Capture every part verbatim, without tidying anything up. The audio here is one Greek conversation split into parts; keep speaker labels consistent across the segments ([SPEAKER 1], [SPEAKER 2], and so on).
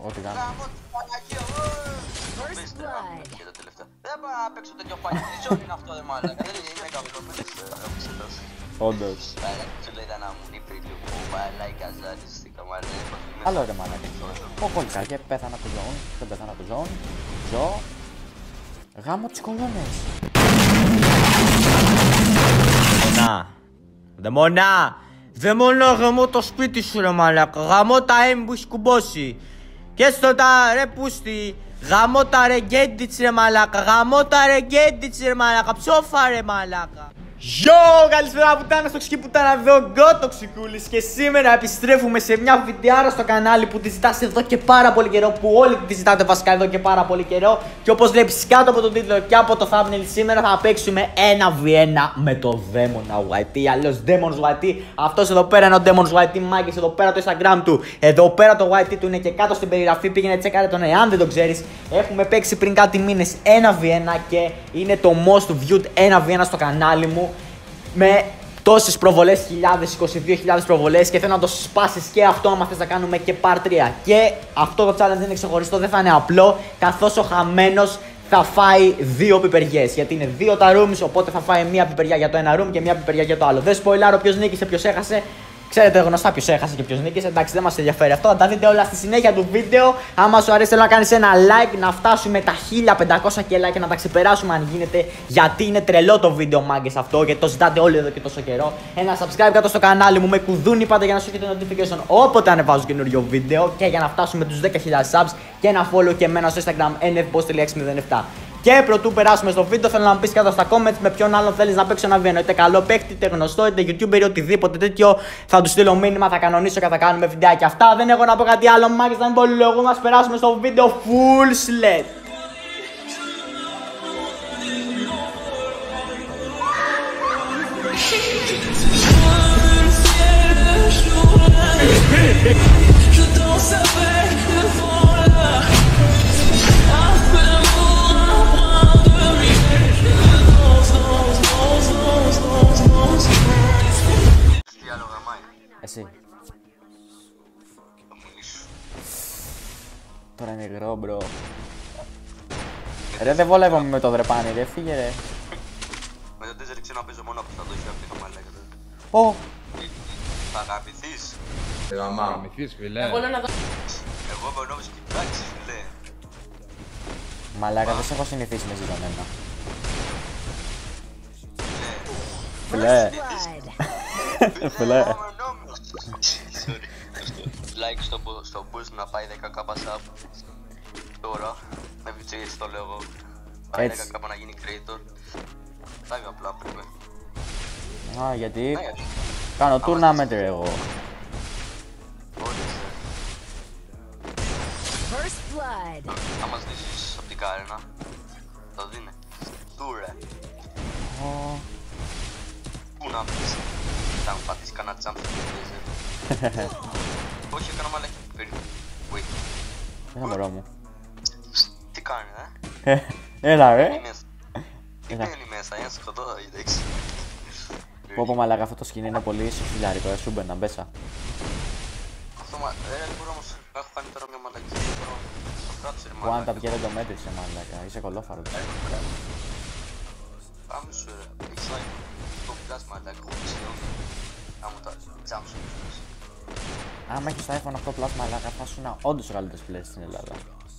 [SPEAKER 1] Ό,τι κάνω.
[SPEAKER 2] Δεν πάω να παίξω τέτοιο φάκι, τι ζώνη είναι αυτό δε μάλακα, δεν είναι καπιτοπέλες.
[SPEAKER 1] Όντως.
[SPEAKER 2] Σου λέει ήταν να μου είπε λίγο, μαλάκα ζαλίστηκα μαλάκα.
[SPEAKER 1] Άλλο ρε μαλάκα. Πω κολλικά και πέθανα από ζώων, δεν πέθανα από ζώων. Ζω. Γάμω τις κολόνες.
[SPEAKER 3] Δαιμονά. Δαιμονά. Δαιμονά γαμώ το σπίτι σου ρε μαλάκα. Γαμώ τα έμ που έχει κουμπώσει. Και στο τα ρε πούστη. Γαμώ τα ρε γκέντιτς ρε μαλάκα. Γαμώ τα ρε γκέντιτς ρε μαλάκα. Ψόφα ρε μαλάκα. Yo, καλησπέρα πουτάνα στο ξυκή πουτάνα εδώ, Γκο Τοξικούλης. Και σήμερα επιστρέφουμε σε μια βιντεάρα στο κανάλι που τη ζητάς εδώ και πάρα πολύ καιρό. Που όλοι τη ζητάτε βασικά εδώ και πάρα πολύ καιρό. Και όπως βλέπεις κάτω από τον τίτλο και από το thumbnail, σήμερα θα παίξουμε ένα βι ένα με το Demon γουάι τι. Αλλιώς Demon γουάι τι. Αυτός εδώ πέρα είναι ο Demon γουάι τι, μάγκες. Εδώ πέρα το Instagram του. Εδώ πέρα το γουάι τι του είναι και κάτω στην περιγραφή. Πήγαινε τσέκαρε τον εάν δεν το ξέρεις. Έχουμε παίξει πριν κάτι μήνες ένα βι ένα και είναι το most viewed ένα βι ένα στο κανάλι μου. Με τόσες προβολές, χιλιάδες, είκοσι δύο χιλιάδες προβολές, και θέλω να το σπάσεις και αυτό άμα θες να κάνουμε και part τρία. Και αυτό το challenge δεν είναι ξεχωριστό, δεν θα είναι απλό, καθώς ο χαμένος θα φάει δύο πιπεριές. Γιατί είναι δύο τα rooms, οπότε θα φάει μία πιπεριά για το ένα room και μία πιπεριά για το άλλο. Δεν spoilάρω ποιος νίκησε, ποιος έχασε. Ξέρετε γνωστά ποιος έχασε και ποιος νίκησε. Εντάξει, δεν μας ενδιαφέρει αυτό. Θα τα δείτε όλα στη συνέχεια του βίντεο. Άμα σου αρέσει, θέλω να κάνεις ένα like, να φτάσουμε τα χίλια πεντακόσια και like και να τα ξεπεράσουμε αν γίνεται. Γιατί είναι τρελό το βίντεο, μάγκες, αυτό. Γιατί το ζητάτε όλοι εδώ και τόσο καιρό. Ένα subscribe κάτω στο κανάλι μου με κουδούνι πάντα για να σου έχετε notification όποτε ανεβάζω καινούριο βίντεο. Και για να φτάσουμε τους δέκα χιλιάδες subs. Και ένα follow και εμένα στο Instagram εν εφ boss τελεία εξ μηδέν επτά. Και πρωτού περάσουμε στο βίντεο, θέλω να μου πεις κάτω στα comments με ποιον άλλον θέλεις να παίξω ένα βι ένα. Είτε καλό παίκτη, είτε γνωστό, είτε YouTuber, είτε οτιδήποτε τέτοιο. Θα του στείλω μήνυμα, θα κανονίσω και θα κάνουμε βιντεάκια αυτά. Δεν έχω να πω κάτι άλλο, μάκες, να μην πολύ λόγο. Μας περάσουμε στο βίντεο full sled. Εσύ. Τώρα είναι υγρό, μπρο. Ρε, δεν βολεύομαι με το δρεπάνι, ρε, φύγε ρε.
[SPEAKER 2] Με το τέσσερα ξέρω να παίζω μόνο από τα δόχια αυτή το μαλάκα.
[SPEAKER 1] Ω!
[SPEAKER 2] Θα αγαπηθείς.
[SPEAKER 4] Θα αγαπηθείς, φίλε.
[SPEAKER 2] Εγώ με νόμιζα και εντάξει, φίλε.
[SPEAKER 1] Μαλάκα, δεν σε έχω συνηθίσει με ζητωμένα. Φιλέ. Φιλέ.
[SPEAKER 2] Like στο, στο boost να πάει δέκα χιλιάδες sub τώρα. Με βίτσο έτσι το λέω εγώ. Πάει δέκα χιλιάδες να γίνει creator. Θα είμαι απλά πρέπει.
[SPEAKER 1] Α, γιατί κάνω tournament ρε εγώ.
[SPEAKER 2] Θα μας δείσεις απ' την κάρενα. Το δίνε. Του ρε. Πού να πεις. Θα μου πατήσει κανένα jump στο video. Όχι, έκανα μαλάκι. Wait.
[SPEAKER 1] Ένα μωρό μου.
[SPEAKER 2] Τι κάνει, ε?
[SPEAKER 1] Έλα ρε.
[SPEAKER 2] Τι μπαίνει μέσα, ένα σκοτώ, εντάξει.
[SPEAKER 1] Πω πω μαλάκα, αυτό το skin είναι πολύ σοφιλιάρικο, ε, σου μπαίνα μπέσα.
[SPEAKER 2] Αυτό μα... ε, δεν μπορώ όμως, έχω κάνει τώρα μια μαλακή, δεν μπορώ. Το κράτησε ρε
[SPEAKER 1] One
[SPEAKER 2] μαλάκα.
[SPEAKER 1] tap και δεν το μέτρησε μαλάκα, είσαι κολόφαρο.
[SPEAKER 2] Πάμε σου ρε, έχεις like. Το πιτάς μαλάκα, έχω ψηλό. Κάμω τα jump σου.
[SPEAKER 1] Άμα έχεις το άιφον οκτώ πλας μαλάκα, θα σου είναι όντως ο καλύτερος players στην Ελλάδα.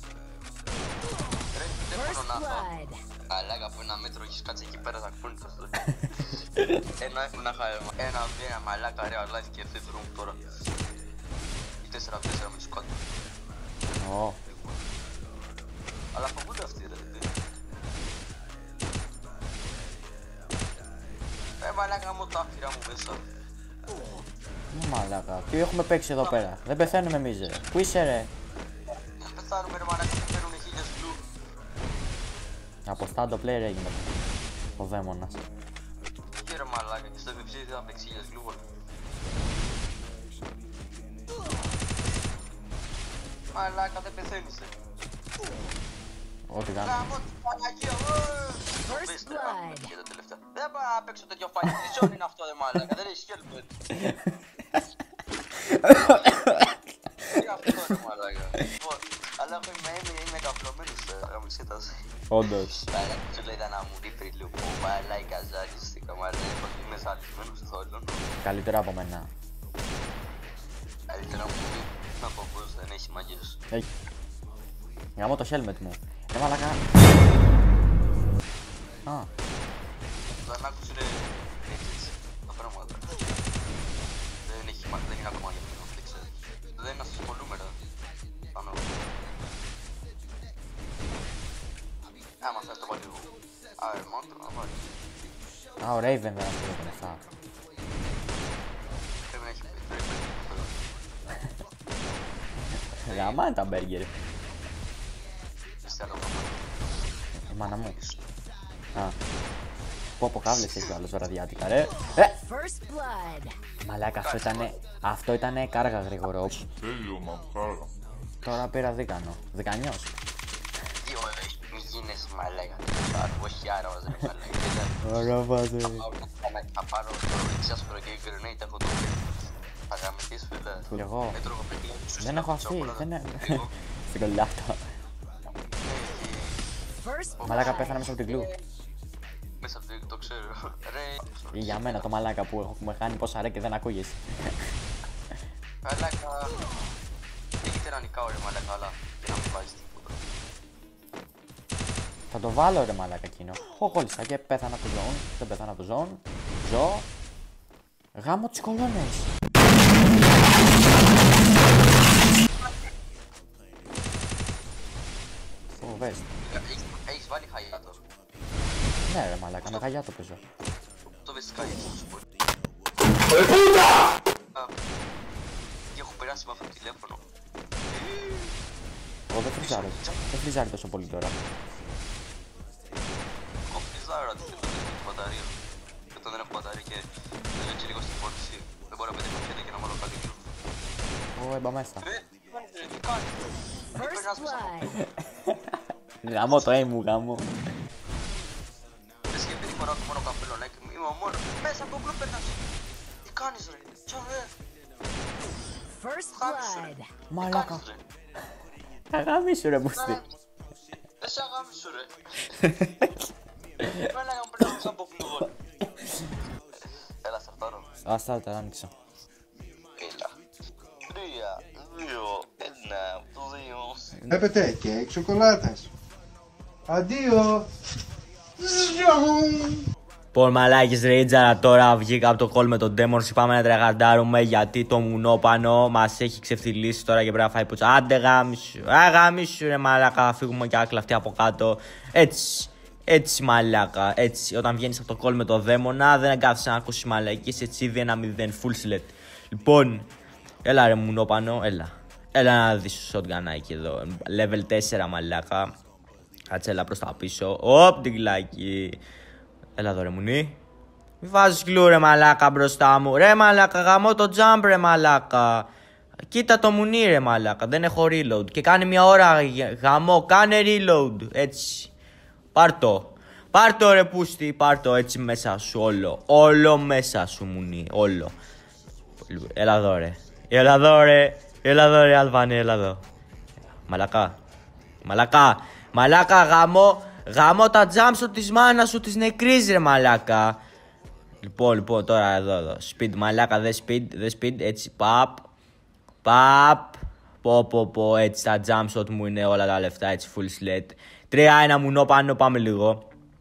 [SPEAKER 2] Ρε, δεν μπορώ να δω. Μαλάκα, από ένα μέτρο έχεις κάτσει εκεί πέρα, θα ακούνε το αυτό. Ένα έχουν χάρημα, ένα βία μαλάκα real life και fifth room τώρα. Ή τέσσερα τέσσερα με squad.
[SPEAKER 1] Ω.
[SPEAKER 2] Αλλά φοβούνται αυτοί ρε, δεν. Ε, μαλάκα μου τα άφυρα μου μέσα.
[SPEAKER 1] Ναι μαλάκα, τι έχουμε παίξει εδώ πέρα, δεν πεθαίνουμε εμείς ρε. Πού είσαι ρε?
[SPEAKER 2] Δεν πεθάνουμε ρε μαλάκα, δεν παίρνουνε χίλιες blue.
[SPEAKER 1] Από stand-up player έγινε ο δαίμονας.
[SPEAKER 2] Και ρε μαλάκα, και στο εφ εφ δεν θα παίξει χίλιες blue πολύ. Μαλάκα, δεν πεθαίνεις ρε.
[SPEAKER 1] Ό,τι κάνω.
[SPEAKER 2] Γάμω την Παναγία, πέστε ρε, και τα τελευταία. Δεν πάω να παίξω τέτοιο φάκι, τι ζώνη είναι αυτό ρε μαλάκα, δεν έχει helmet. Τι αυτό ρε μαλάκα. μαλάκα είμαι καπλωμένος τώρα, μου εξέτασε.
[SPEAKER 1] Όντως.
[SPEAKER 2] Σου λέει ήταν να μου δει πριν λίγο, μαλάκα η καζάρι στη καμαρά, είμαι σαλισμένος στο όλον.
[SPEAKER 1] Καλύτερα από μένα.
[SPEAKER 2] Καλύτερα μου δει, να πω πως δεν έχει μαγιός.
[SPEAKER 1] Έχει. Γαμώ το helmet μου. Ε, μαλάκα. Α.
[SPEAKER 2] Δεν άκουσε ρε, έτσι, τα πράγματα. Δεν έχει, δεν είναι ακόμα για μένα, δεν ξέρω. Δεν είναι να σας ασχολούμαι ρε. Πάνω. Άμα θες το βάλει εγώ. Α, ρε, μόνο το να βάλει.
[SPEAKER 1] Α, ο Raven δεν ασχολείται με αυτά.
[SPEAKER 2] Πρέπει να έχει πει,
[SPEAKER 1] Γαμάνε τα μπέργκερ.
[SPEAKER 2] σε άλλο πράγμα.
[SPEAKER 1] Η μάνα μου. Α. Πω πω κάβλες έχει ο άλλος βραδιάτικα ρε. Ε! Μαλάκα αυτό ήτανε, αυτό ήτανε κάργα γρήγορο.
[SPEAKER 4] Τέλειωμα, κάργα.
[SPEAKER 1] Τώρα πήρα δίκανο. Δικανιός.
[SPEAKER 2] Τι ωραία, μη γίνεσαι μαλάκα. Όχι άρα βάζε ρε μαλάκα.
[SPEAKER 1] Ωραία βάζε.
[SPEAKER 2] Θα πάρω το δεξιάσπρο και grenade, έχω το θα γαμηθείς φίλε.
[SPEAKER 1] Εγώ.
[SPEAKER 2] Έτρωγω παιδί.
[SPEAKER 1] Δεν έχω αυτή, δεν έχω. Στην κολλιάτα. Μαλάκα πέθανα μέσα από την κλου.
[SPEAKER 2] Μέσα από το, το ξέρω. Ρε.
[SPEAKER 1] Ή για μένα το μαλάκα που έχω με κάνει πόσα ρε και δεν ακούγεσαι.
[SPEAKER 2] Μαλάκα. Έχετε να νικάω ρε μαλάκα, αλλά δεν να μην βάζεις τίποτα.
[SPEAKER 1] Θα το βάλω ρε μαλάκα εκείνο. Ω, κόλλησα και πέθανα από το ζώον. Δεν πέθανα από το ζώον. Ζω. Γάμω τις κολόνες. Ω, βες.
[SPEAKER 2] Έχεις βάλει χαϊάτο.
[SPEAKER 1] Ναι ρε μαλάκα, με χαγιά το παίζω.
[SPEAKER 2] Το βες χαϊάτο σου πω.
[SPEAKER 4] Ρε πούτα!
[SPEAKER 2] Τι έχω περάσει με αυτό το τηλέφωνο.
[SPEAKER 1] Ω, δεν φριζάρει. Δεν φριζάρει τόσο πολύ τώρα.
[SPEAKER 2] Έχω φριζάρα τη την μπαταρία. Και όταν δεν έχω μπαταρία και δεν έτσι λίγο στην πώληση, δεν μπορώ να πετύχω πέντε και να βάλω κάτι κλου.
[SPEAKER 1] Ω, έμπα μέσα.
[SPEAKER 2] Ρε, τι κάνεις ρε. Τι περνάς μέσα από
[SPEAKER 1] Γαμώ το aim μου, γαμώ.
[SPEAKER 2] Λες και επειδή φοράω το μόνο καπελονάκι μου, είμαι ο μόνος. Μέσα από κλου περνάς. Τι κάνεις ρε, τσο ρε. Χάμισου ρε. Τι
[SPEAKER 1] Μαλάκα.
[SPEAKER 2] κάνεις ρε.
[SPEAKER 1] Αγάμισου ρε μουστή.
[SPEAKER 2] Δεν σε αγάμισου ρε. Μαλάκα μου περνάς από κλου. Έλα σταρτάρω.
[SPEAKER 1] Ας τα τώρα άνοιξα.
[SPEAKER 2] Έλα. Τρία, δύο, ένα, δύο.
[SPEAKER 5] Βλέπετε και σοκολάτας. Αντίο.
[SPEAKER 3] Λοιπόν, μαλάκες ρίτζαρα, τώρα βγήκα από το call με τον Demons. Πάμε να τραγαντάρουμε γιατί το μουνόπανο μας έχει ξεφτυλίσει τώρα και πρέπει να φάει πουτσα. Άντε γάμισου, α γάμισου ρε μαλάκα, φύγουμε και άκλα από κάτω. Έτσι, έτσι μαλάκα, έτσι. Όταν βγαίνεις από το call με τον δαίμονα, δεν κάθεσαι να ακούσεις μαλακίες, έτσι ήδη ένα μηδέν, full select. Λοιπόν, έλα ρε μουνόπανο, έλα. Έλα να δεις το shotgunάκι εδώ, level τέσσερα μαλάκα. Κάτσε έλα προς τα πίσω, οπ την κλάκη. Έλα εδώ ρε μουνί. Μη βάζεις κλου ρε μαλάκα μπροστά μου. Ρε μαλάκα γαμώ το jump ρε μαλάκα. Κοίτα το μουνί ρε μαλάκα. Δεν έχω reload. Και κάνει μια ώρα γαμώ. Κάνε reload. Έτσι. Πάρ' το. Πάρ' το ρε πούστη. Πάρ' το έτσι μέσα σου όλο. Όλο μέσα σου μουνί. Όλο. Έλα εδώ ρε. Έλα εδώ ρε. Έλα εδώ ρε Αλβανί. Έλα εδώ. Μαλακά. Μαλακά. Μαλάκα γαμώ. Γαμώ τα jump σου της μάνας σου της νεκρής ρε μαλάκα. Λοιπόν, λοιπόν, τώρα εδώ, εδώ. Speed, μαλάκα, δε speed, δε speed, έτσι, παπ. Παπ. Πω, πω, πω, έτσι, τα jump shot μου είναι όλα τα λεφτά, έτσι, full slet. Τρία, ένα μουνό πάνω, πάμε λίγο.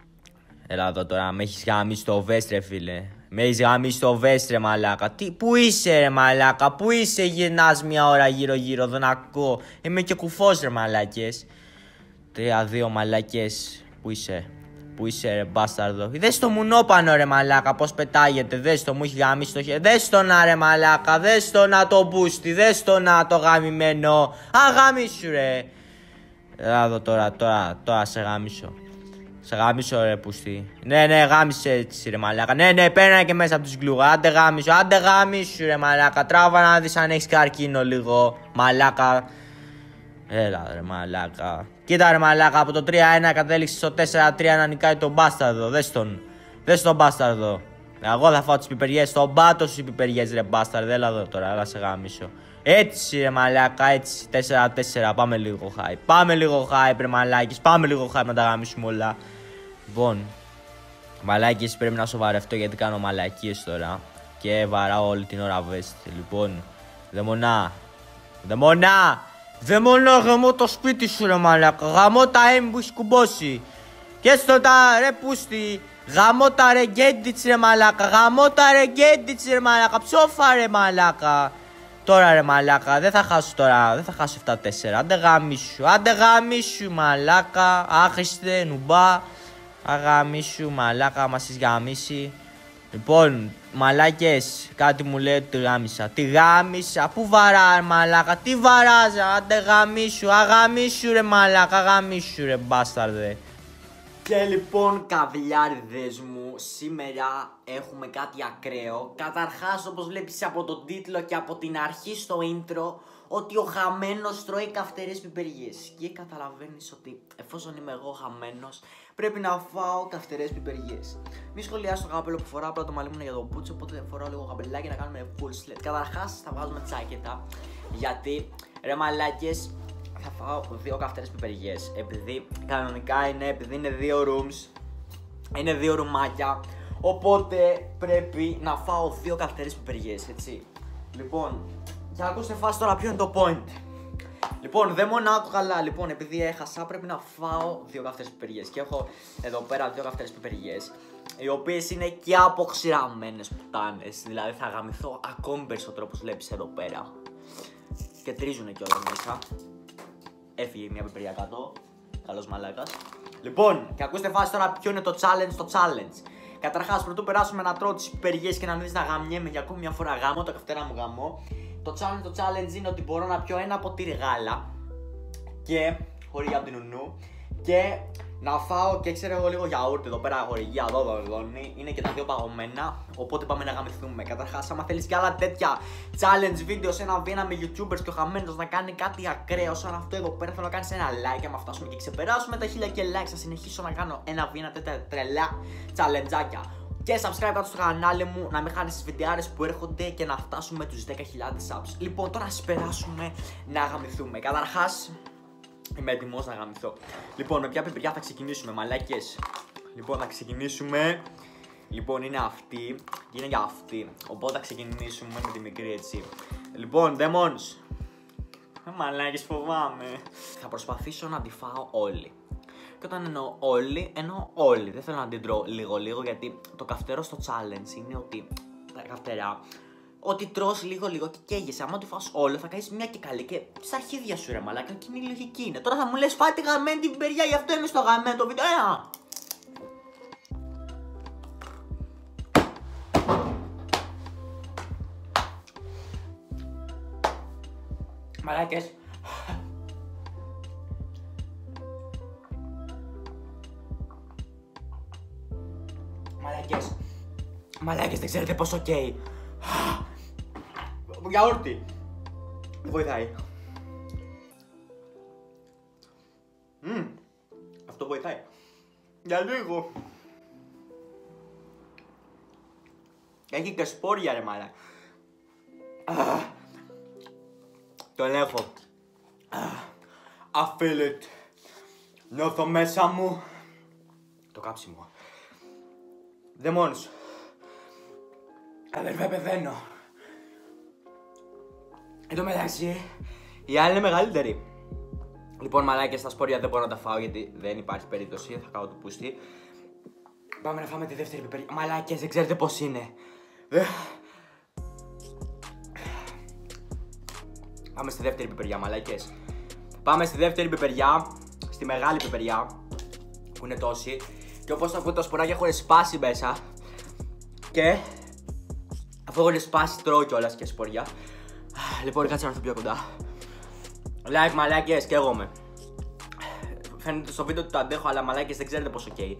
[SPEAKER 3] Έλα εδώ τώρα, με έχεις γαμίσει το vest ρε φίλε. Με έχεις γαμίσει το vest ρε μαλάκα. Τι, πού είσαι ρε μαλάκα, πού είσαι, γυρνάς μια ώρα γύρω γύρω, δεν ακούω. Είμαι και κουφός ρε μαλάκες. Τρία, δύο μαλάκες, πού είσαι. Πού είσαι ρε μπάσταρδο. Δες το μουνόπανο ρε μαλάκα πως πετάγεται. Δες το, μου έχει γαμίσει το χέρι. Δες το να ρε μαλάκα. Δες το να το μπούστι. Δες το να το γαμημένο. Α γαμίσου ρε. Έλα εδώ τώρα, τώρα, τώρα σε γαμίσω. Σε γαμίσω ρε πούστη. Ναι, ναι, γάμισε έτσι ρε μαλάκα. Ναι, ναι, παίρνα και μέσα από τους γκλουγα. Άντε γάμισου, άντε γαμίσου ρε μαλάκα. Τράβα να δεις αν έχεις καρκίνο λίγο. Μαλάκα. Έλα ρε μαλάκα. Κοίτα ρε μαλάκα, από το τρία ένα κατέληξε στο τέσσερα τρία να νικάει τον μπάσταρδο. Δες τον. Δες τον μπάσταρδο. Εγώ θα φάω τις πιπεριές, στον πάτο σου οι πιπεριές ρε μπάσταρ, έλα εδώ τώρα, έλα σε γάμισο. Έτσι ρε μαλάκα, έτσι, τέσσερα τέσσερα, πάμε λίγο high. Πάμε λίγο high ρε μαλάκες, πάμε λίγο high να τα γάμισουμε όλα. Λοιπόν, μαλάκες πρέπει να σοβαρευτώ γιατί κάνω μαλακίες τώρα. Και βαράω όλη την ώρα βέστη. Λοιπόν, δαιμονά, δαιμονά, δαιμονά γαμώ το σπίτι σου ρε μαλάκα, γαμώ τα έμ που έχει κουμπώσει. Και στο τα ρε πούστη, γαμώ τα ρε γκέντιτς ρε μαλάκα, γαμώ τα ρε γκέντιτς ρε μαλάκα, ψόφα ρε μαλάκα. Τώρα ρε μαλάκα, δεν θα χάσω τώρα, δεν θα χάσω επτά τέσσερα, άντε γαμίσου, άντε γαμίσου μαλάκα, άχρηστε νουμπά, αγαμίσου μαλάκα, μας έχεις γαμίσει. Λοιπόν, μαλάκες, κάτι μου λέει ότι γάμισα, τι γάμισα, πού βαρά μαλάκα, τι βαράζα, άντε γαμίσου, αγαμίσου ρε μαλάκα, αγαμίσου ρε μπάσταρδε. Και λοιπόν καβλιάριδες μου, σήμερα έχουμε κάτι ακραίο. Καταρχάς όπως βλέπεις από τον τίτλο και από την αρχή στο intro, ότι ο χαμένος τρώει καυτερές πιπεριές. Και καταλαβαίνεις ότι εφόσον είμαι εγώ χαμένος, πρέπει να φάω καυτερές πιπεριές. Μη σχολιάσω το καπέλο που φοράω, απλά το μαλλί μου είναι για τον πούτσο, οπότε φοράω λίγο καπελάκι να κάνουμε full slut. Καταρχάς θα βάζουμε τσάκετα, γιατί ρε μαλάκες, θα φάω δύο καυτερές πιπεριές. Επειδή κανονικά είναι, επειδή είναι δύο rooms, είναι δύο ρουμάκια, οπότε πρέπει να φάω δύο καυτερές πιπεριές, έτσι. Λοιπόν, και ακούστε φάση τώρα ποιο είναι το point. Λοιπόν, δεν μόνο άκου καλά, λοιπόν, επειδή έχασα πρέπει να φάω δύο καυτερές πιπεριές. Και έχω εδώ πέρα δύο καυτερές πιπεριές, οι οποίες είναι και αποξηραμένες πουτάνες. Δηλαδή θα γαμηθώ ακόμη περισσότερο όπως βλέπεις εδώ πέρα. Και τρίζουνε κιόλας μέσα. Έφυγε μια πιπεριά κάτω. Καλός μαλάκας. Λοιπόν, και ακούστε φάση τώρα ποιο είναι το challenge στο challenge. Καταρχάς, πρωτού περάσουμε να τρώω τις πιπεριές και να μην δεις να γαμιέμαι για ακόμη μια φορά γάμω, το καυτέρα μου γάμω. Το challenge, το challenge είναι ότι μπορώ να πιω ένα ποτήρι γάλα και χορηγία από την Ουνού και να φάω και ξέρω εγώ λίγο γιαούρτι εδώ πέρα, χορηγία εδώ, δολώνει. Είναι και τα δύο παγωμένα, οπότε πάμε να γαμηθούμε. Καταρχάς, άμα θέλεις και άλλα τέτοια challenge video σε ένα βίνα με youtubers και ο χαμένος να κάνει κάτι ακραίο σαν αυτό εδώ πέρα, θέλω να κάνεις ένα like. Άμα φτάσουμε και ξεπεράσουμε τα χίλια και likes, θα συνεχίσω να κάνω ένα βίνα τέτοια τρελά challengeάκια. Και subscribe κάτω στο κανάλι μου, να μην χάνεις τις βιντεάρες που έρχονται και να φτάσουμε τους δέκα χιλιάδες subs. Λοιπόν, τώρα ας περάσουμε να γαμηθούμε. Καταρχάς, είμαι έτοιμος να γαμηθώ. Λοιπόν, με ποια πιπεριά θα ξεκινήσουμε, μαλάκες? Λοιπόν, θα ξεκινήσουμε. Λοιπόν, είναι αυτή και είναι για αυτή. Οπότε θα ξεκινήσουμε με τη μικρή, έτσι. Λοιπόν, Demons. Μαλάκες, φοβάμαι. Θα προσπαθήσω να τη φάω όλη. Και όταν εννοώ όλη, εννοώ όλη. Δεν θέλω να την τρώω λίγο-λίγο, γιατί το καυτερό στο challenge είναι ότι τα καυτερά, ότι τρως λίγο-λίγο και καίγεσαι. Άμα τη φας όλο, θα κάνεις μια και καλή και στα αρχίδια σου ρε μαλάκα. Και είναι η λογική είναι. Τώρα θα μου λες φάτε γαμμένη την πιπεριά, γι' αυτό είμαι στο γαμμένο το βίντεο. Ένα! Μαλάκες. Μαλάκες. Μαλάκες, δεν ξέρετε πόσο καίει. Γιαούρτι. Δεν βοηθάει. Mm. Αυτό βοηθάει. Για λίγο. Έχει και σπόρια ρε μαλάκα. Ah. Το ελέγχω. Ah. I feel it. Νιώθω μέσα μου το κάψιμο. Δαιμόνς. Αδερφέ, πεθαίνω. Εν τω μεταξύ, η άλλη είναι μεγαλύτερη. Λοιπόν, μαλάκες, τα σπόρια δεν μπορώ να τα φάω γιατί δεν υπάρχει περίπτωση. Θα κάνω το πούστη. Πάμε να φάμε τη δεύτερη πιπεριά. Μαλάκες, δεν ξέρετε πώς είναι. Πάμε στη δεύτερη πιπεριά, μαλάκες. Πάμε στη δεύτερη πιπεριά. Στη μεγάλη πιπεριά. Που είναι τόση. Και όπως θα ακούτε, τα σποράκια έχουν σπάσει μέσα. Και αφού έχουν σπάσει, τρώω κιόλας και σποριά. Λοιπόν, κάτσε να έρθω πιο κοντά. Like, μαλάκες, καίγομαι. Φαίνεται στο βίντεο ότι το αντέχω, αλλά μαλάκες δεν ξέρετε πόσο καίει.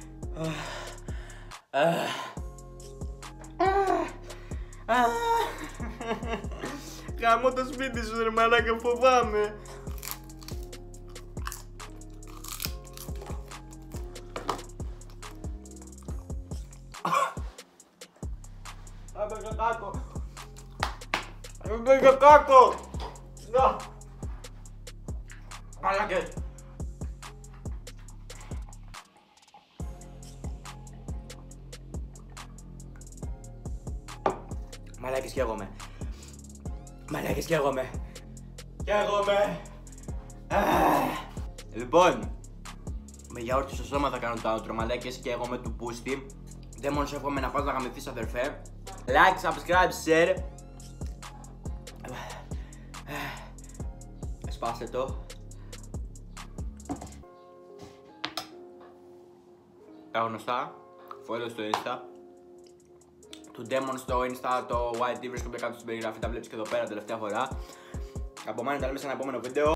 [SPEAKER 3] Γαμώ το σπίτι σου ρε μαλάκα, φοβάμαι. κάκο. Δεν πήγε κάκο. Να. Μαλάκες. Μαλάκες καίγομαι. Μαλάκες καίγομαι. Καίγομαι. Λοιπόν, με γιαούρτι στο σώμα θα κάνω το outro, μαλάκες, καίγομαι του πούστη. Δεν μόνο σου εύχομαι να πας να γαμηθείς, αδερφέ. Like, subscribe, share. Σπάστε το. Τα γνωστά. Follow στο Insta. Του Demon στο Insta, το γουάι τι βρίσκονται κάτω στην περιγραφή. Τα βλέπεις και εδώ πέρα τελευταία φορά. Από μένα τα λέμε σε ένα επόμενο βίντεο.